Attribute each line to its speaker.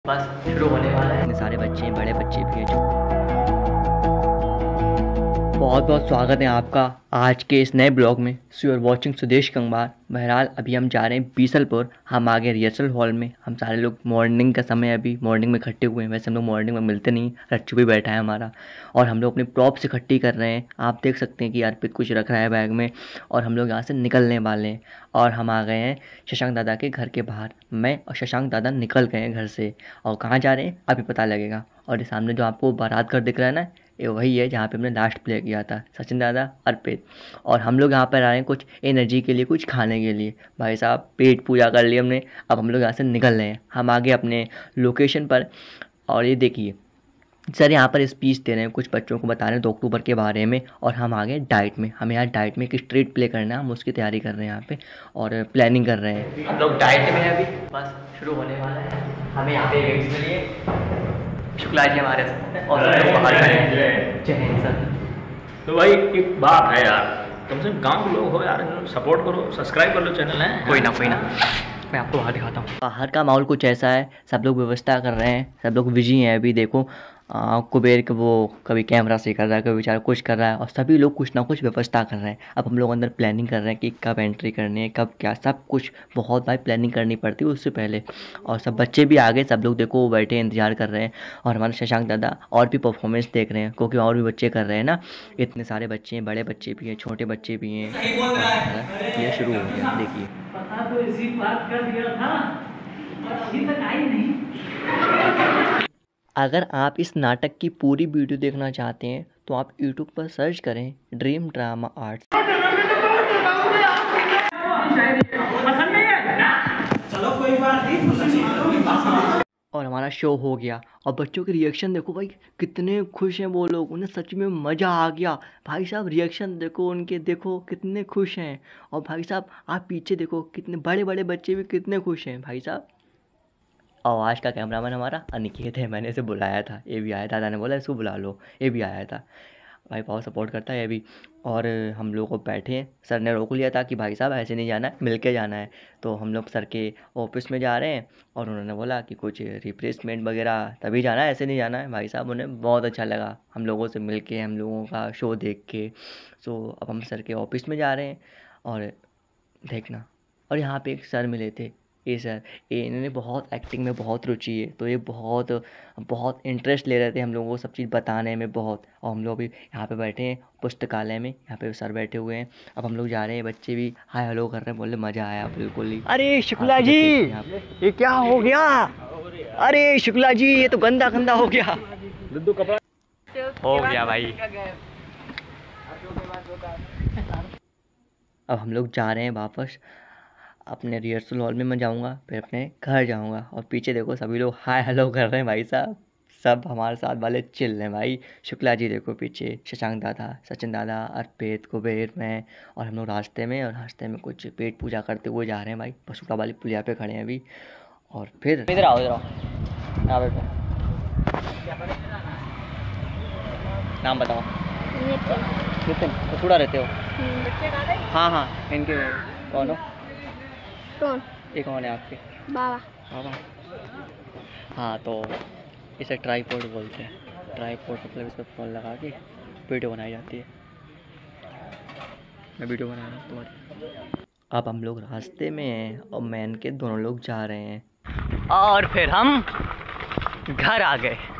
Speaker 1: बस शुरू होने वाला है। इतने सारे बच्चे हैं, बड़े बच्चे भी हैं जो बहुत बहुत स्वागत है आपका आज के इस नए ब्लॉग में। So you are watching Sudesh Kangwar. बहरहाल अभी हम जा रहे हैं बीसलपुर। हम आगे रिहर्सल हॉल में। हम सारे लोग मॉर्निंग का समय अभी मॉर्निंग में इकट्ठे हुए हैं। वैसे हम लोग मॉर्निंग में मिलते नहीं, रच्चू भी बैठा है हमारा। और हम लोग अपनी प्रॉप्स इकट्ठी कर रहे हैं। आप देख सकते हैं कि अर्पित कुछ रख रहा है बैग में। और हम लोग यहाँ से निकलने वाले हैं। और हम आ गए हैं शशांक दादा के घर के बाहर। मैं और शशांक दादा निकल गए हैं घर से। और कहाँ जा रहे हैं अभी पता लगेगा। और ये सामने जो आपको बारात घर दिख रहा है ना, ये वही है जहाँ पे हमने लास्ट प्ले किया था, सचिन दादा अर्पित। और हम लोग यहाँ पर आ रहे हैं कुछ एनर्जी के लिए, कुछ खाने के लिए। भाई साहब पेट पूजा कर ली हमने। अब हम लोग यहाँ से निकल रहे हैं। हम आगे अपने लोकेशन पर। और ये देखिए सर यहाँ पर स्पीच दे रहे हैं, कुछ बच्चों को बता रहे हैं 2 अक्टूबर के बारे में। और हम आगे डाइट में, हमें यहाँ डाइट में एक स्ट्रीट प्ले करना है। हम उसकी तैयारी कर रहे हैं यहाँ पे और प्लानिंग कर रहे हैं। हम लोग डाइट में हैं अभी, बस शुरू होने वाला है। हमें यहाँ पे गेम्स मिली शुक्ला जी हमारे साथ और सब लोग बाहर खड़े हैं। जय हिंद सर।
Speaker 2: तो भाई एक बात है यार, कम से कम गाँव के लोग हो यार, सपोर्ट करो, सब्सक्राइब कर लो चैनल है।
Speaker 1: कोई ना मैं आपको बाहर दिखाता हूँ। बाहर का माहौल कुछ ऐसा है, सब लोग व्यवस्था कर रहे हैं, सब लोग बिजी हैं अभी। देखो कुबेर के वो कभी कैमरा से कर रहा है, कभी बेचारा कुछ कर रहा है। और सभी लोग कुछ ना कुछ व्यवस्था कर रहे हैं। अब हम लोग अंदर प्लानिंग कर रहे हैं कि कब एंट्री करनी है, कब क्या, सब कुछ बहुत भाई प्लानिंग करनी पड़ती है उससे पहले। और सब बच्चे भी आ गए, सब लोग देखो बैठे इंतजार कर रहे हैं। और हमारे शशांक दादा और भी परफॉर्मेंस देख रहे हैं, क्योंकि और भी बच्चे कर रहे हैं ना। इतने सारे बच्चे हैं, बड़े बच्चे भी हैं, छोटे बच्चे भी हैं। ये शुरू हो गया, देखिए।
Speaker 3: पता तो इसी बात कर दिया था, अभी तक आई नहीं।
Speaker 1: अगर आप इस नाटक की पूरी वीडियो देखना चाहते हैं तो आप YouTube पर सर्च करें ड्रीम ड्रामा आर्ट्स।
Speaker 3: चलो कोई बात नहीं।
Speaker 1: और हमारा शो हो गया। और बच्चों के रिएक्शन देखो भाई, कितने खुश हैं वो लोग। उन्हें सच में मज़ा आ गया। भाई साहब रिएक्शन देखो उनके, देखो कितने खुश हैं। और भाई साहब आप पीछे देखो, कितने बड़े बड़े बच्चे भी कितने खुश हैं भाई साहब। और आज का कैमरामैन हमारा अनिकेत है, मैंने इसे बुलाया था, ये भी आया। दादा ने बोला इसको बुला लो, ये भी आया था। भाई बहुत सपोर्ट करता है ये भी। और हम लोग को बैठे हैं, सर ने रोक लिया था कि भाई साहब ऐसे नहीं जाना है, मिल के जाना है। तो हम लोग सर के ऑफिस में जा रहे हैं। और उन्होंने बोला कि कुछ रिफ्रेशमेंट वगैरह तभी जाना है, ऐसे नहीं जाना है। भाई साहब उन्हें बहुत अच्छा लगा हम लोगों से मिल के, हम लोगों का शो देख के। सो अब हम सर के ऑफिस में जा रहे हैं और देखना। और यहाँ पे एक सर मिले थे, ये सर, ये इन्होंने बहुत एक्टिंग में बहुत रुचि है। तो ये बहुत बहुत इंटरेस्ट ले रहे थे हम लोगों को सब चीज़ बताने में बहुत। और हम लोग भी यहाँ पे बैठे हैं पुस्तकालय में, यहाँ पे सर बैठे हुए हैं। अब हम लोग जा रहे हैं, बच्चे भी हाय हेलो कर रहे हैं, बोले मज़ा आया बिल्कुल ही। अरे शुक्ला जी ये क्या हो गया? अरे शुक्ला जी ये तो गंदा गंदा हो गया, कपड़ा हो गया भाई। अब हम लोग जा रहे हैं वापस अपने रिहर्सल हॉल में। मैं जाऊंगा फिर अपने घर जाऊंगा। और पीछे देखो सभी लोग हाय हेलो कर रहे हैं भाई साहब, सब हमारे साथ वाले चिल हैं भाई। शुक्ला जी देखो पीछे, शशांक दादा, सचिन दादा, अर्पित, कुबेर, मैं। और हम लोग रास्ते में कुछ पेट पूजा करते हुए जा रहे हैं भाई। पशुपा वाली पुलिया पे खड़े हैं अभी। और फिर इधर आओ यहाँ बैठो। नाम बताओ। नितिन। तो थोड़ा रहते हो? हाँ इनके कौन हो?
Speaker 4: कौन?
Speaker 1: ये कौन है आपके? बाबा। हाँ तो इसे ट्राईपॉड बोलते हैं। ट्राईपॉड मतलब इस पर फोन लगा के वीडियो बनाई जाती है। मैं वीडियो बना रहा हूँ तुम्हारी। अब हम लोग रास्ते में हैं और मैन के दोनों लोग जा रहे हैं। और फिर हम घर आ गए।